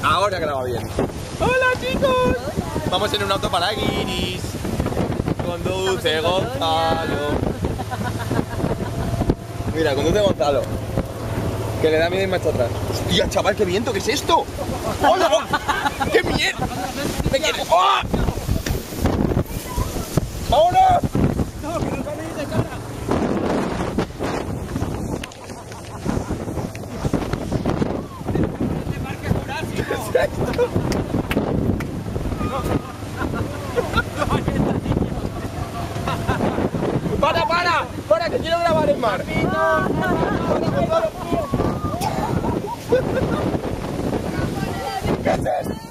Ahora graba bien. ¡Hola, chicos! Vamos en un auto para Guiris. Conduce Gonzalo. Mira, conduce Gonzalo. Que le da miedo ir marcha atrás. ¡Hostia, chaval, qué viento! ¿Qué es esto? ¡Hola! ¡Qué mierda! ¡Me quiere! ¡Oh! ¡Vámonos! No, que nos van a ir de cara. ¡De Parque Jurásico! ¿Qué es esto? ¡Para, que quiero grabar el mar! ¿Qué es esto?